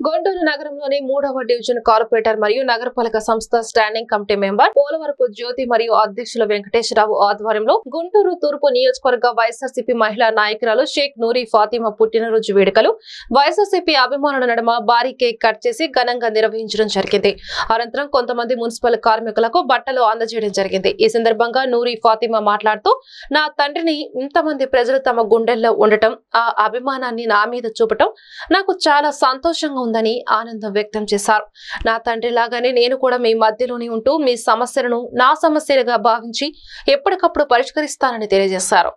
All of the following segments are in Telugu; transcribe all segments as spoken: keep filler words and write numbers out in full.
గుంటూరు నగరంలోని మూడవ డివిజన్ కార్పొరేటర్ మరియు నగరపాలక సంస్థ standing committee member Polavarapu Jyothi మరియు అధ్యక్షులు వెంకటేశ్వరరావు ఆధ్వర్యంలో గుంటూరు తూర్పు నియోజకవర్గ వైఎస్ఆర్సీపీ మహిళా నాయకురాలు షేక్ నూరి ఫాతిమా పుట్టినరోజు వేడుకలు వైఎస్ఆర్సీపీ అభిమానుల నడుమ భారీ కేక్ కట్ చేసి ఘనంగా నిర్వహించడం జరిగింది. అనంతరం కొంతమంది మున్సిపల్ కార్మికులకు బట్టలు అందజేయడం జరిగింది. ఈ సందర్భంగా నూరి ఫాతిమా మాట్లాడుతూ, నా తండ్రిని ఇంతమంది ప్రజలు తమ గుండెల్లో ఉండటం, ఆ అభిమానాన్ని నా మీద చూపటం నాకు చాలా సంతోషంగా ఉందని ఆనందం వ్యక్తం చేశారు. నా తండ్రి లాగానే నేను కూడా మీ మధ్యలోనే ఉంటూ మీ సమస్యలను నా సమస్యలుగా భావించి ఎప్పటికప్పుడు పరిష్కరిస్తానని తెలియజేశారు.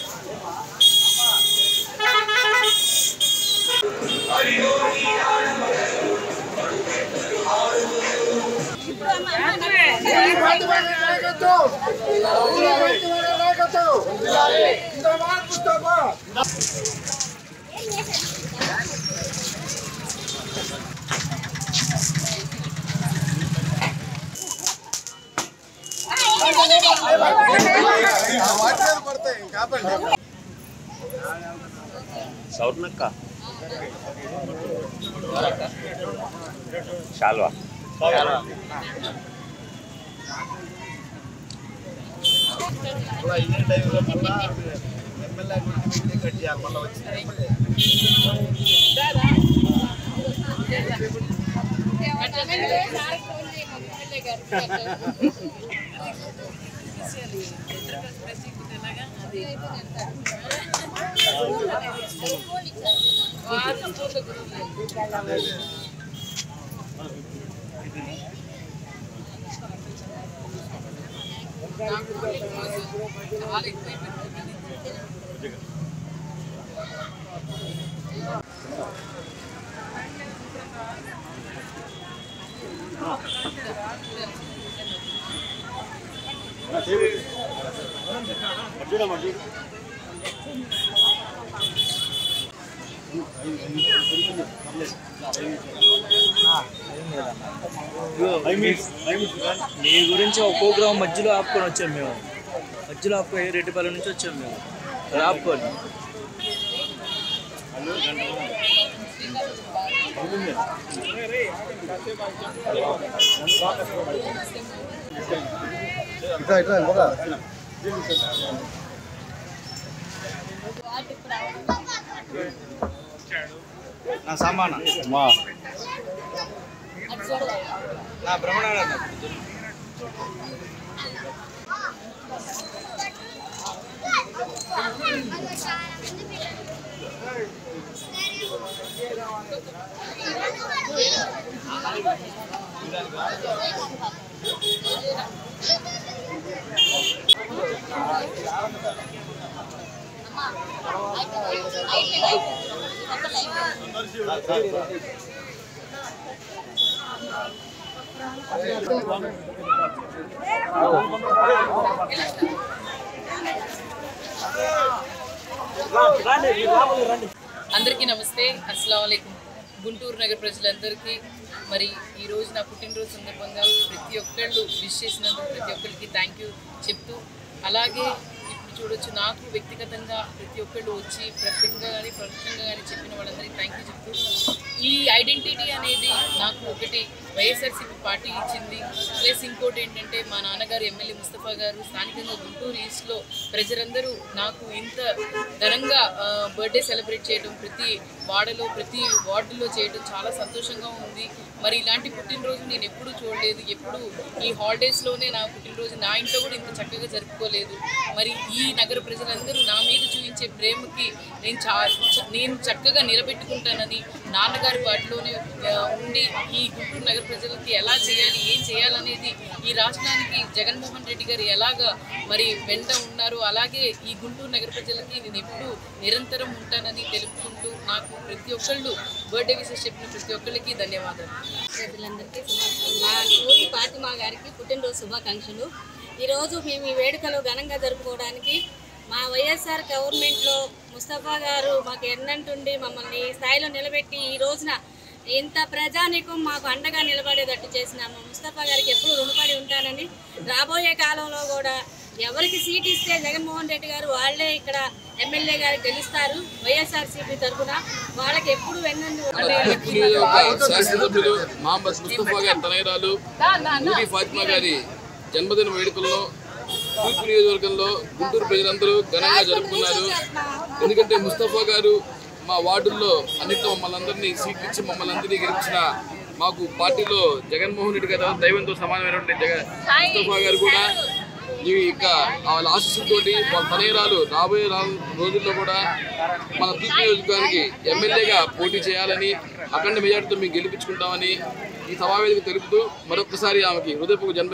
సౌర్ణక్క శాల్వా ఇదే టైంలో మళ్ళా ఎమ్మెల్యే గురించి కట్ చేయాలి. మళ్ళీ వచ్చింది నీ గురించి ఒక ప్రోగ్రామ్ మధ్యలో ఆపుకొని వచ్చాం. మేము మధ్యలో ఆపుకొని రెడ్డిపల్లి నుంచి వచ్చాం. మేము ఆపుకొని నా సామాన నా భ్రమణ అందరికీ నమస్తే, అస్సలాము అలైకుం. గుంటూరు నగర ప్రజలందరికీ మరి ఈరోజు నా పుట్టినరోజు సందర్భంగా ప్రతి ఒక్కళ్ళు విష్ చేసినందుకు ప్రతి ఒక్కరికి థ్యాంక్ యూ చెప్తూ, అలాగే ఇప్పుడు చూడొచ్చు నాకు వ్యక్తిగతంగా ప్రతి ఒక్కళ్ళు వచ్చి ప్రత్యేకంగా కానీ ప్రత్యేకంగా కానీ చెప్పిన వాళ్ళందరికీ థ్యాంక్ యూ చెప్తూ, ఈ ఐడెంటిటీ అనేది నాకు ఒకటి వైఎస్ఆర్సీపీ పార్టీ ఇచ్చింది. ప్లస్ ఇంకోటి ఏంటంటే మా నాన్నగారు ఎమ్మెల్యే ముస్తఫా గారు స్థానికంగా గుంటూరు ఈస్ట్లో ప్రజలందరూ నాకు ఇంత ఘనంగా బర్త్డే సెలబ్రేట్ చేయడం, ప్రతి వాడలో ప్రతి వార్డులో చేయడం చాలా సంతోషంగా ఉంది. మరి ఇలాంటి పుట్టినరోజు నేను ఎప్పుడూ చూడలేదు. ఎప్పుడు ఈ హాలిడేస్లోనే నా పుట్టినరోజు నా ఇంట్లో కూడా ఇంత చక్కగా జరుపుకోలేదు. మరి ఈ నగర ప్రజలందరూ నా మీద చూపించే ప్రేమకి నేను చా నేను చక్కగా నిలబెట్టుకుంటానని నాన్నగారి వాటిలోనే ఉండి ఈ గుంటూరు నగర ప్రజలకి ఎలా చేయాలి, ఏం చేయాలనేది ఈ రాష్ట్రానికి జగన్మోహన్ రెడ్డి గారు ఎలాగా మరి వెంట ఉన్నారు, అలాగే ఈ గుంటూరు నగర ప్రజలకి నేను ఎప్పుడు నిరంతరం ఉంటానని తెలుపుకుంటూ నాకు ప్రతి ఒక్కళ్ళు బర్త్డే విషెస్ చెప్పిన ప్రతి ఒక్కరికి ధన్యవాదాలు. ప్రజలందరికీ మా నూరి ఫాతిమా గారికి పుట్టినరోజు శుభాకాంక్షలు. ఈరోజు మేము ఈ వేడుకలు ఘనంగా జరుపుకోవడానికి మా వైఎస్ఆర్ గవర్నమెంట్లో ముస్తఫా గారు మాకు ఎన్నంటుండి మమ్మల్ని ఈ స్థాయిలో నిలబెట్టి ఈ రోజున ఇంత ప్రజానీకం మాకు అండగా నిలబడేటట్టు చేసిన మా ముస్తఫా గారికి ఎప్పుడు రుణపడి ఉంటానని, రాబోయే కాలంలో కూడా ఎవరికి సీట్ ఇస్తే జగన్మోహన్ రెడ్డి గారు వాళ్ళే ఇక్కడ ఎమ్మెల్యే గారు గెలుస్తారు వైఎస్ఆర్సీపీ తరఫున వాళ్ళకి ఎప్పుడు వెన్నందు శాసనసభ్యులు మహమ్మద్ ముస్తఫా గారి తనయరాలు నూరి ఫాతిమా గారి జన్మదిన వేడుకల్లో తూర్పు నియోజకవర్గంలో గుంటూరు ప్రజలందరూ ఘనంగా జరుపుకున్నారు. ఎందుకంటే ముస్తఫా గారు మా వార్డుల్లో అన్నింటిలో మమ్మల్ని అందరినీ సీట్లు ఇచ్చి మమ్మల్ని అందరినీ గెలిపించిన మాకు పార్టీలో జగన్మోహన్ రెడ్డి గారు దైవంతో సమానమైనటువంటి జగన్ ముస్తఫా గారు కూడా ఈ యొక్క వాళ్ళ ఆశీస్సులతోటి వాళ్ళ తనయరాలు రాబోయే రోజుల్లో కూడా మన తూర్పు నియోజకవర్గానికి ఎమ్మెల్యేగా పోటీ చేయాలని అఖండ మెజార్టీతో మేము గెలిపించుకుంటామని ఈ సమావేశం తెలుపుతూ మరొకసారి ఆమెకి హృదయపూర్వక జన్మ